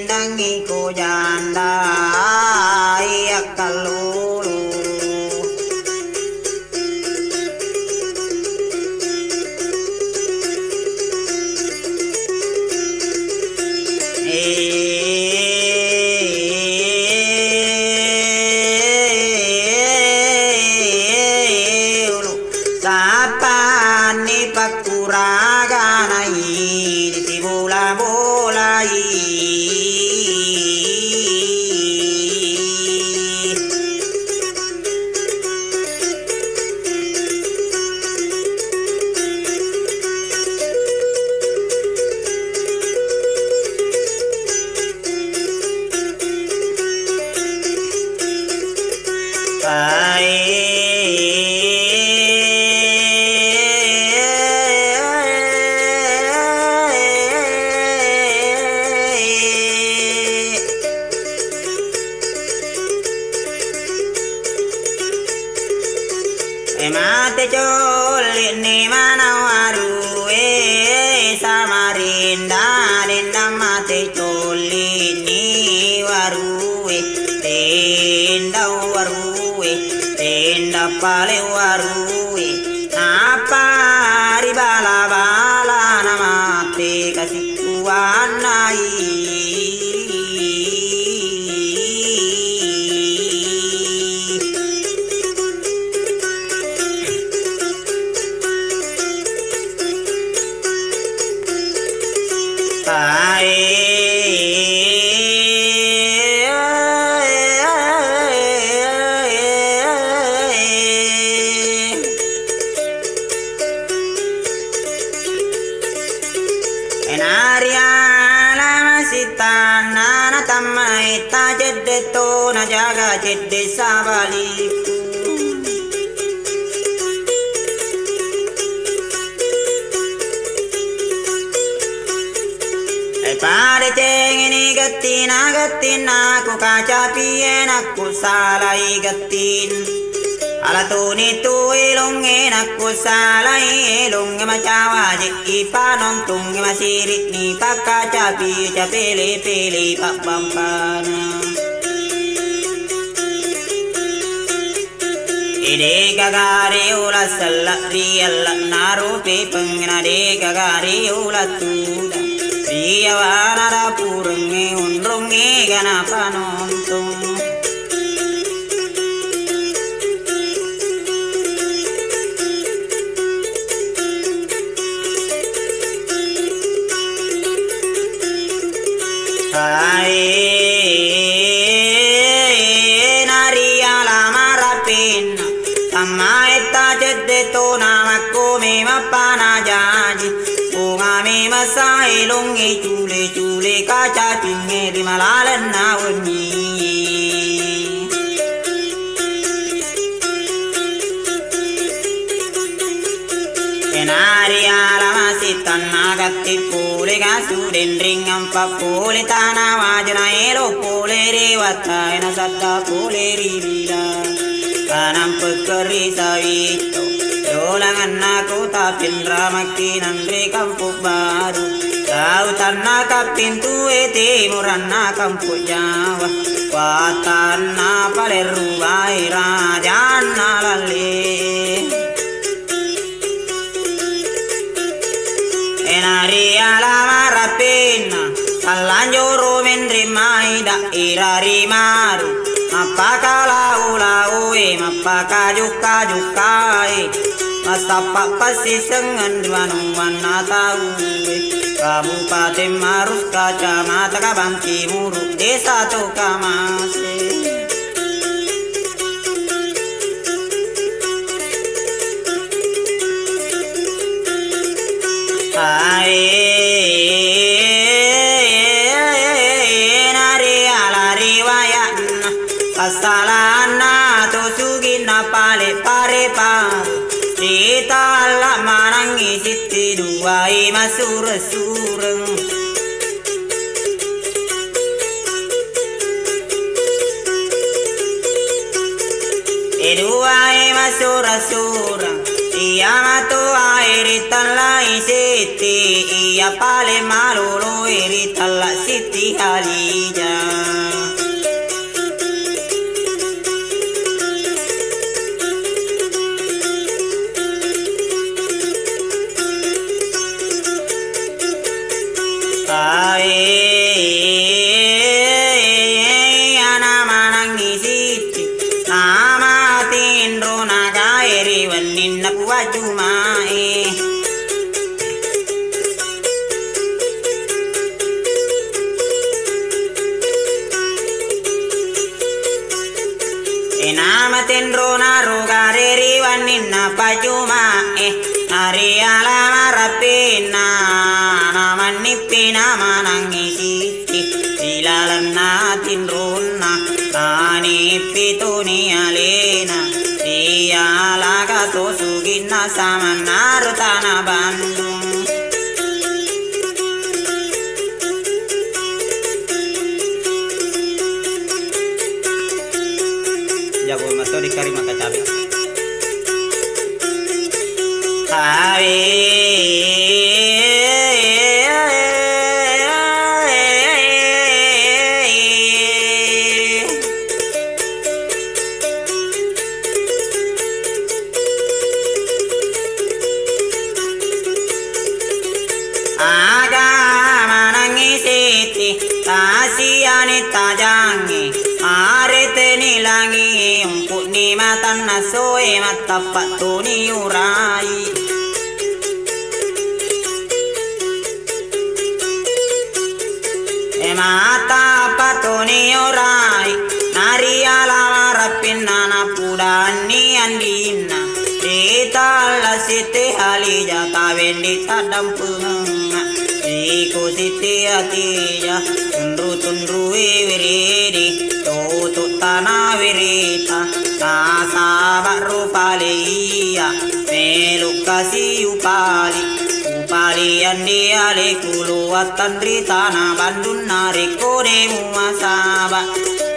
lindangi ko janda yakalulu sapani pakuraga di bola bola mate jolli ni manawaru samarinda denda mate jolli ni waru tenda pale waru apa ribala bala namate kasikuanai jaga jedde sabaliku pare cengini gattina ku kaca pien aku salai gattin alatuni tu ilunge aku salai ilunge macawa jeki panontung masirit ni pakaca pi capele pele pak pampana ide gagari ula salari alla narupe pengna de gagari ula tuda dia wana purunge unrunge gana panontung masai longi cule kaca pinge di malalan naweni enari alama sitan nagati pule gasu dendring ampa pule tanah wajna elo pule rewata ena satta pule ribila kanam pekeri sawito dolangan aku tapin ramaki nandre kampung baru kau tanah kapin tuwe timuran kampung Jawa watana paleru bai rajana lale enari alama rapina alanjoro mendri maida irari maru apaka lau mapaka jukai masapa pasi sengan duanung wana tahu Kabupaten Marus Kacamata Kabang Timur Desa Tokamase nari ala riwayat pasalana to sugina pale pare pare Sita Allah marangi siti duai masur sureng duai masur sureng Iya matu airi tanlai siti iya pale malolo eritalla Siti Halijah. Tendro naro gareri wanina pajuma nari alama rapina namanipina manangi siti silalana tindrona nani pituni alena siya laga tosugina sama narutana Bandung. Jago mato di kari maka cabe. Agama nangisiti kasiani tajangi arete nilangi umpuk ni matan nasoe matapak tuni urai. Mata patoni urai nari ala rapinna na pudani andina ditala Siti Halijah kawendi sadampunga iku Siti Halijah tundru wiridi tutuk tanah wirita kasabak rupaliya meluk kasih upali andi ale kuluatan di tanah Bandung narik kode muasabak.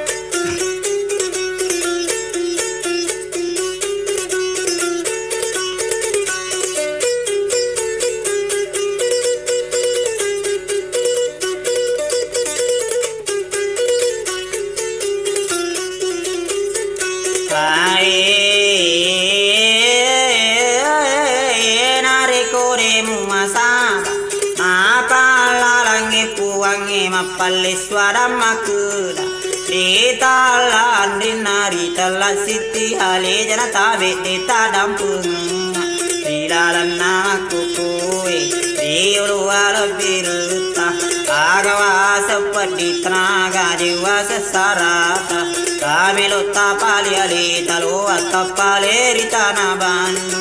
Mapaleswara makuda ditala andinari tala Siti Halijah tabe dita dampung dilalana kukue diuluwala biruta agawa seperti tenaga jiwa sesarata kami lota pali alita luat kapale di tanah Bandung.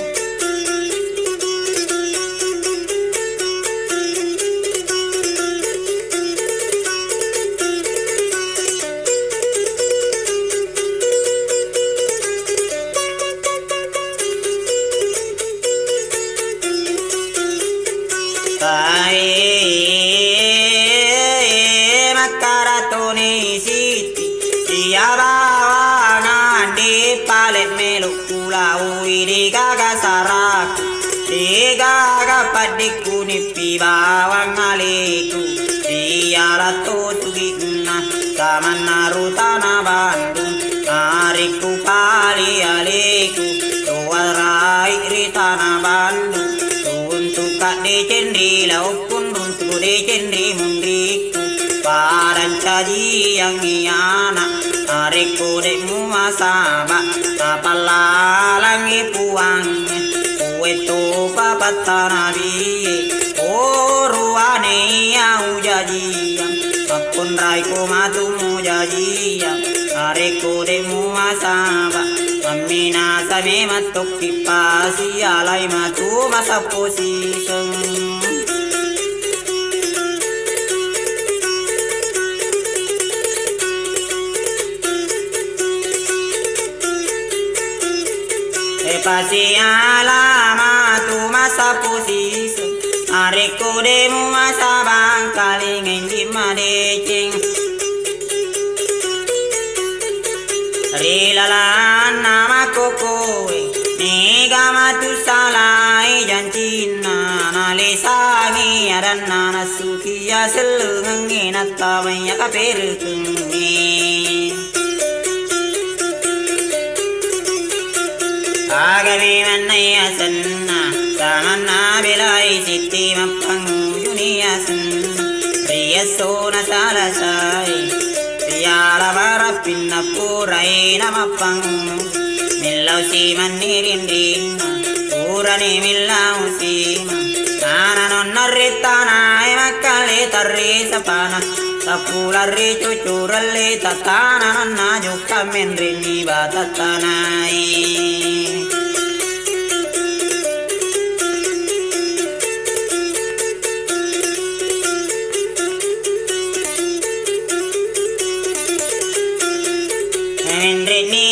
Makaratoni Siti dia bawa ngandi palet meluk pulau di gaga sarak di gaga padiku nipi bawang aliku dia ratu tugina sama narutana Bandung nariku pali aliku tuarai ritana Bandung untuk kak di cendi laupun untuk di cendi mundriku paran caji yang iana nariku dek muasabak napalalangi puangnya kue to papatana biye oruane au jajiyam apun raiku matumu jajiyam nariku dek muasabak amina same matuk kipasi alai matu masa posiseng. Pasi alama tu masa posiseng areko demu masa bangkali ngenjima deceng rilalan nama kokoe nega matu salai janjina na Malisangi adanana sukiya selungangi natawanya kaperukungi Agami manaya sanna Samanna bilai siti mapangu dunia sanna Riyasona salasai Riyala varapinna purai namapangu Millau siman nirindina Purani millau siman Nana nonnarritana emakale tarri sapana Sapulari cucurali tatana nonna jukka menrini batatanai Menrini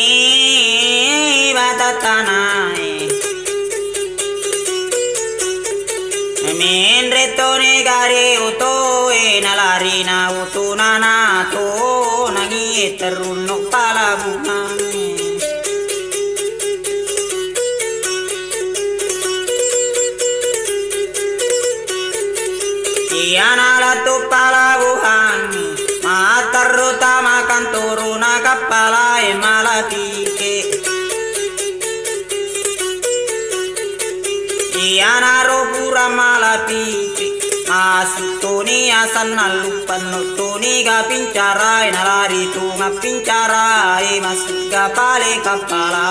batatanai Menretone gare uto nalari na uto nana to nangi terunuk palabuhan Iana latu palabuhan matarruta makan turuna kapala emalapike Iana robura malapike Masutoni asan nalupan nutoni gapincara nalari tu ngapincara masuk gapale kapala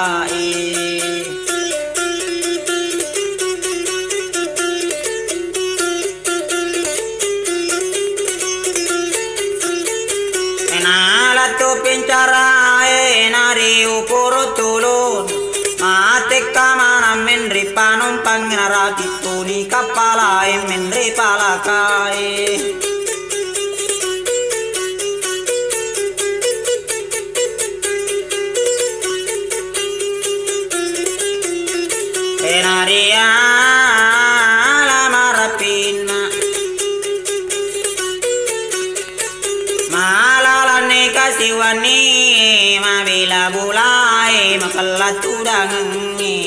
Enala tu pincara nari uporo tulun Mate kamana menri panom pangnarati tuni kapala menri palakai Enaria la marapina Malala nekasiwani mabila bulai makalatudangi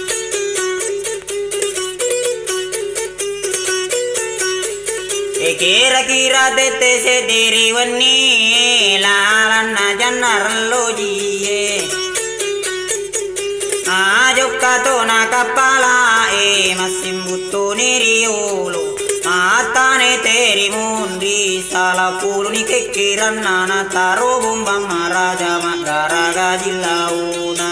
Kira-kira tete sediri wani lalana janar lojiye Ajuk katona kapala masimbuto niriolo Matane teri mundi salah pulu ni kekiran nana taro bombang maraja magara gajilauna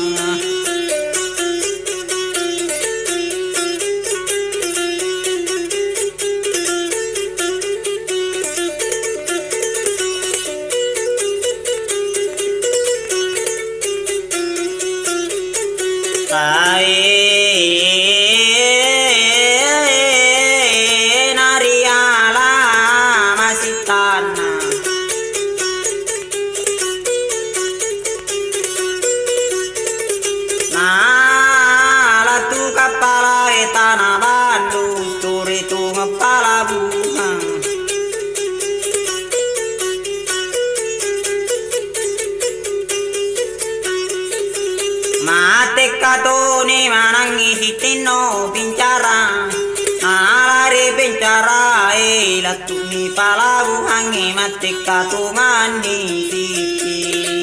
Nariala masitana Nala tu kapala etana bandu turi tu ngepala bunga Mate katoni manangi hitino pincara Nalari pincara latuni palabu hangi mate katungani siti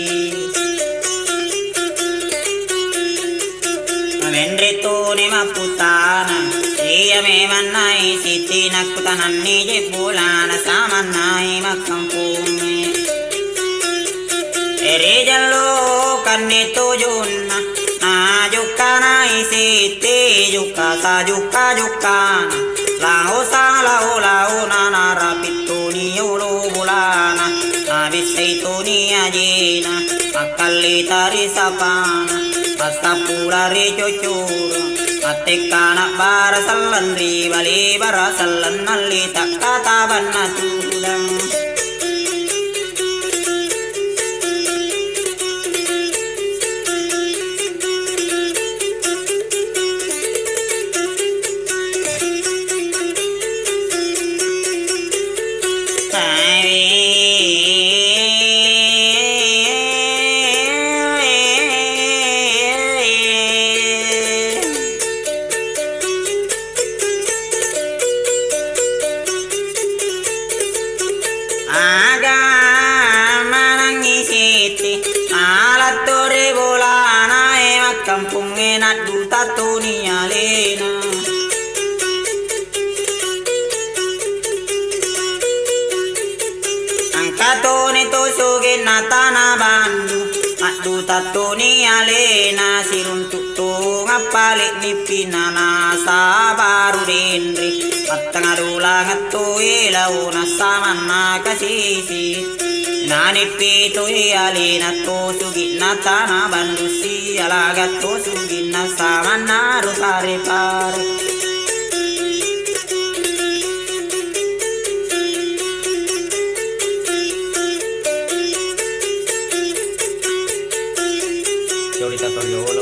Menrito ni maputana Iya memanai siti nakutanani jebulana Samanai makampumi Jallo kanito junna Najukana isiti jukasa jukana Lao nana rapituni yulu bulana Abisaituni ajina Akali tari sapana Pasta pulari cucuru Atekana barasalan ribali barasalan nali takataban natudang Katone to soge natana bandu adu tatoni alena siruntuk to ngapalik ni pinana sabaru dendri mattangadula ngatto elauna samana kasisi nani pito alena to sugi natana bandu si alaga to sugi nasamana rutare pare Chorita Toriolo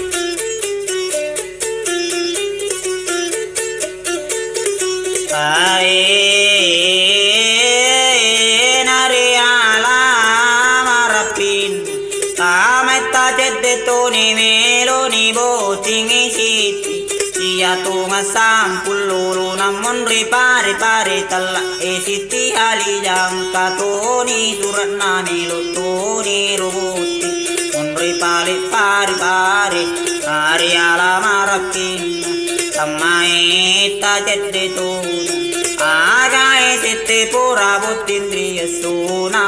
Nariala marapin Tameta jedde toni meloni botingi siti Sia tunga sampululu namun ripare pare talla esiti alijang katoni suratna melotoni rubuti Pare pare pare Nariala marapin Samai ta jedde tu Agai sitte pura buttindriya suna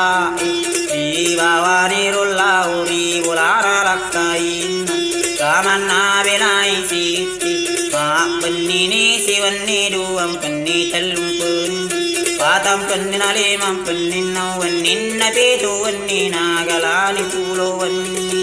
Divavani rullauri bulara lakkain Kamanna belai sitti Maak penini siwanni duam penni talum pendi Patam pendina limam pendina wannin nabitu wanni nagalani pulo wanni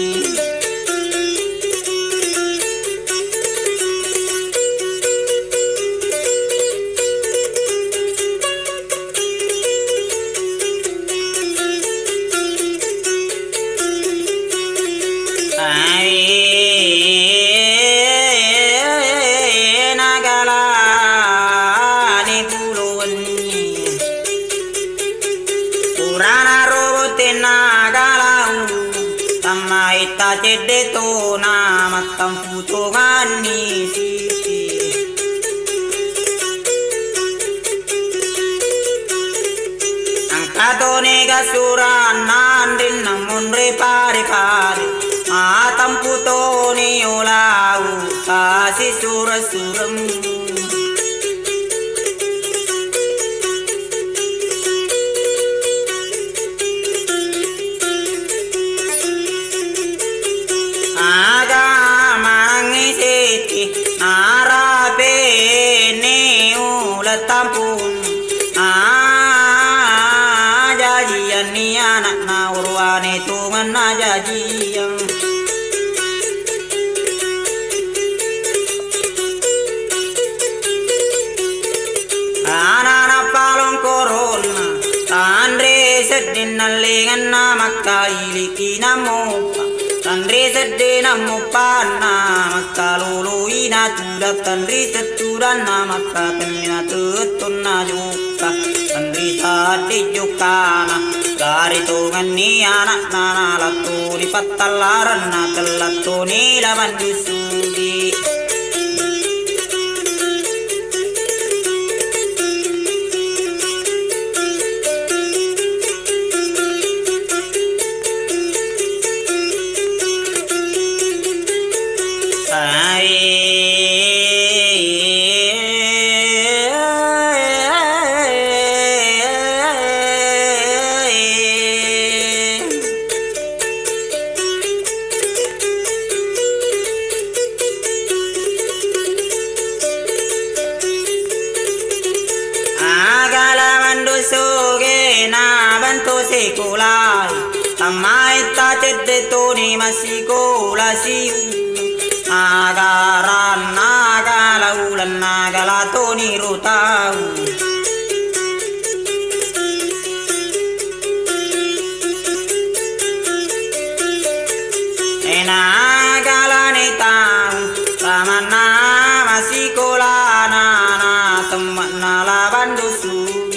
Jedde to nama tamputo gani siti angkato nega suran nandin namun repare pare tamputo ni olau kasi sura suram Tampun jajian ni anak na urwane tungan na jajian anak palong corona tandre sedin nalingan na makaili kinamopa tandre sedin namupana makalulu ina tudak tandre setudan na makatemina tutun na juka tandre tadi jukana dari tungan ni anak nana latu di patalaran na telatu ni lawan jusudi sekolai tamai ta jedde toni masikola siu agaran nagala ulan nagala toni rutau enagala netang tamana masikola nana teman nala bandusu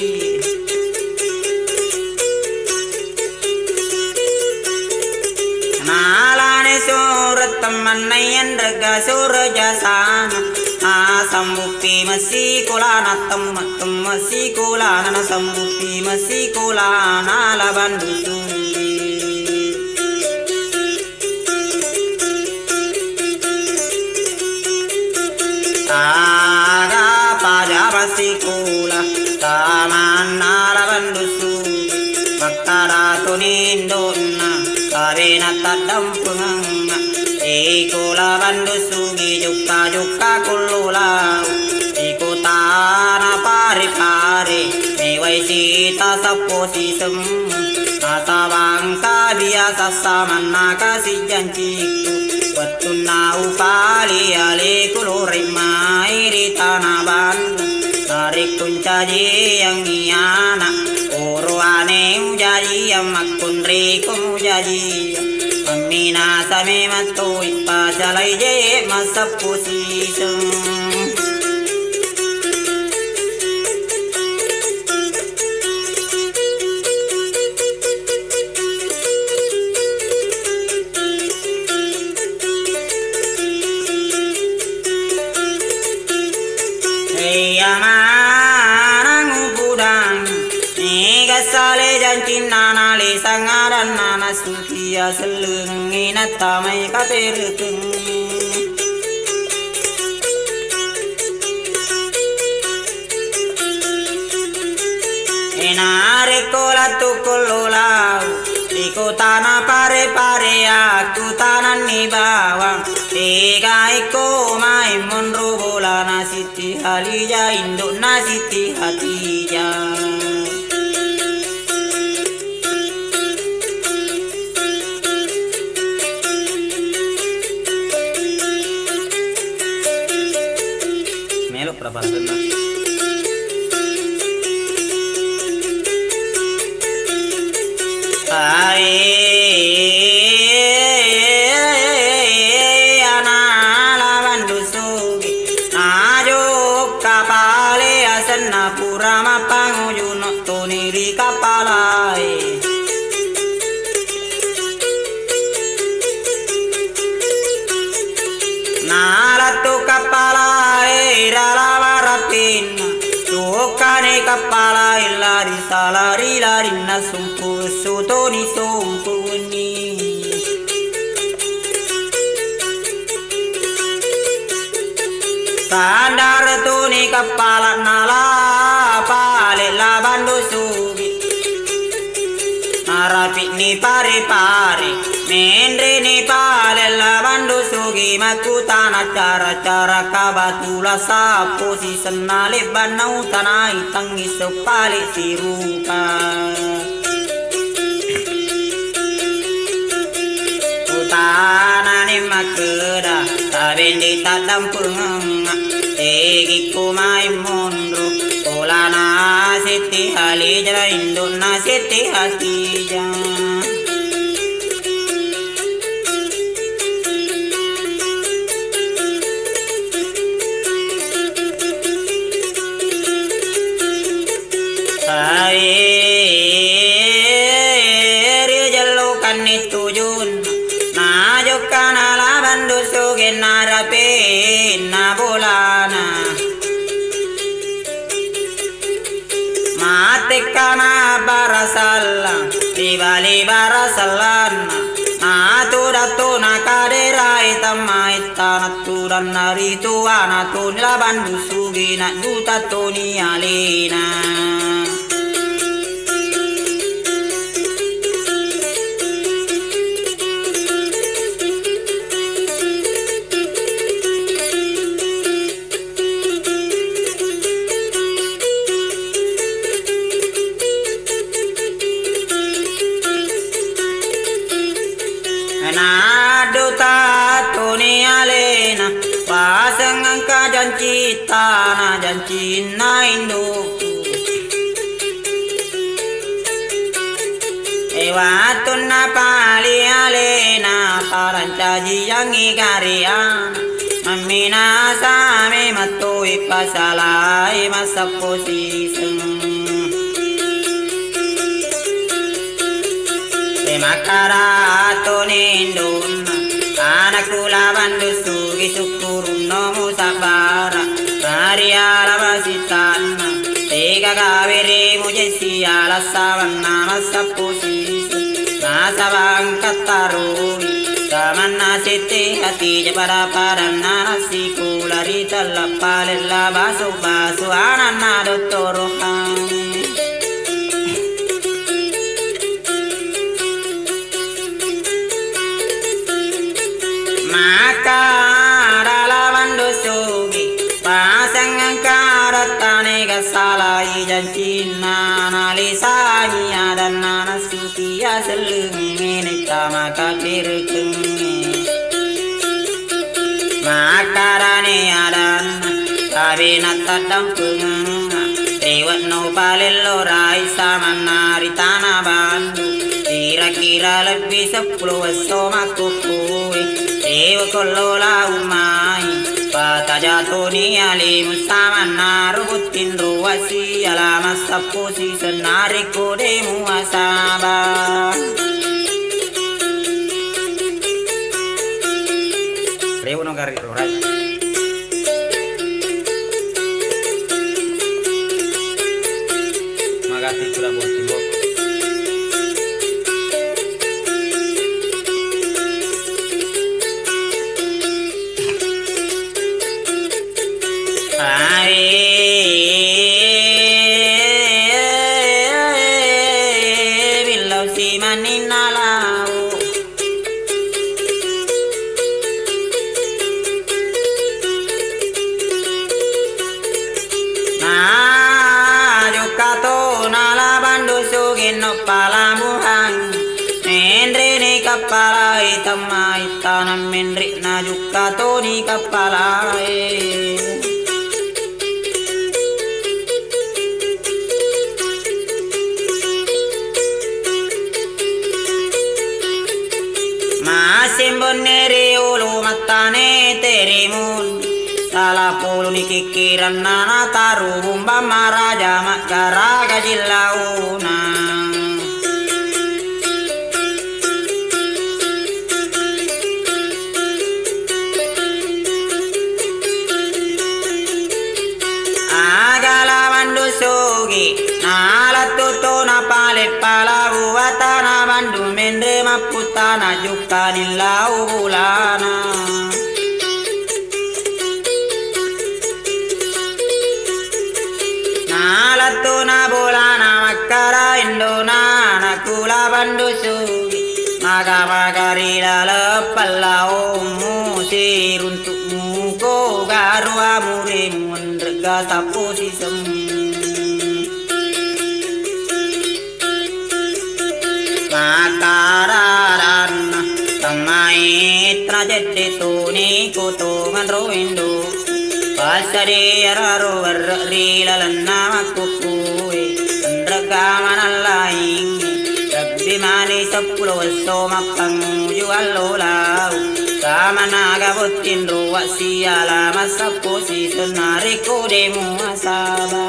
teman-teman rega surja sana sambupi masih kulana teman masih kulana sambupi masih kulana laban dusundi aga pada masih kula taman laban dusundi tunindonna kabena tadampunga iku labandu sugi jukka kululau iku tanah pare-pare mewai sita saposisem asa bangsa biasa samana kasih janjiku watuna upali ale kulure mairi tanah bandu tarik kuncaji yang iana uruane ujaji yang makun rikum ujaji Amina same matoi pajalai je masapusisem Sale jancinna nali sangaran nana sukia seleng ina tamai katerkeng enare kola tukulolau iku tanah pare-pare aku tanah ni bawang tiga iko maimun rubola nasiti halija induk nasiti hatija Purama pangujuno toniri kapalai nalatu kapalai ralawarapin tukane kapalai lari salari lari nasumpu sutoni sumpuni Sandar tuni kepala nala pale labandu sugi Narapi ni pare-pare Mendre ni pale labandu sugi Makutana cara-cara kabatula sapo si senale banau tanai tangi sepale sirupa Utana ni makeda Tabendi tadampunga Egi kumai mondro Olana siti halijra indona siti hatija Airi jalukan itu jun Najukan ala bandu sugen narapin nabulana Matikana barasalla Dibali barasalana Natudatu nakaderai tamaitanaturan narituana Tunila bandu sugina dutatoni alina Naduta tuni alena pasangan ka janjita na janjina induku Ewatun na pali alena parancaji yang igarian Mamina same matoi pasalai masaposiseng Makarato ninduna Anakula bandu sugi sukurun nomu sabara Mariala basitana Tega kaveri mujesi ala savanna masaposisa Nasabang katarui Samana siti hati jabara paranna Nasikula rita la palella basu basu Anana dottoro hani janjina nalisani adanna nasutia selengene tamaka dirkenge makarane adanna kabina tadampung rewat no palello rai samanari tanah bandu kira-kira lebih 10 wasoma kukuwe dewa kolola umai pata jatuni ali musamana rubutin ruwasi alama sapusi senari kode muasaba rewu no gari rorai magati cura botimbo Kepala hitam tanam menrik najuka toni kepala masih bonere ulu matane terimun salah pulu dikikiran nana taru bumba maraja makara gajilauna Palabuatana bandu mendre maputana jukanilla ubulana nalatuna bulana makara indona nakula bandu sugi maga magarila lepalla omu siruntuk muko garu amure mundrega tapusi semu Matararan tamai trajedi tuni kutungan roindo pasari araru rilalanna makukui andragaman laing rabbi mani 10 wasoma panguju allolau samanaga butin ruwasi alama sapusi senari kudemu asaba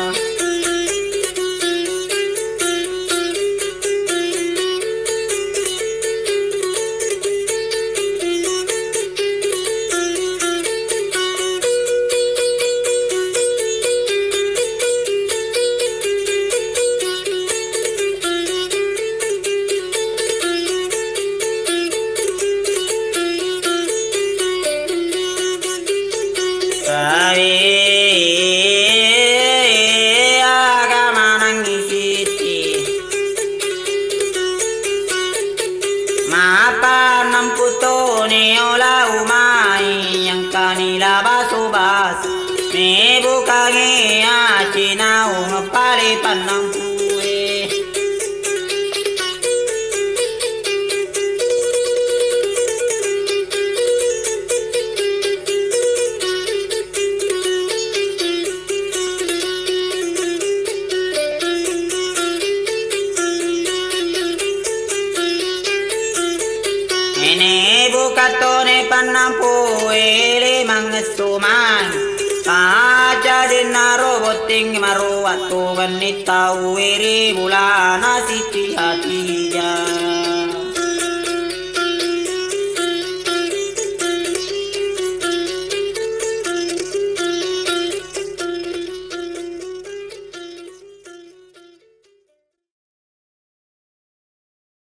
Katone panampu ele mangesuman kaja dinaro boting maruatu wanita uiri bulana si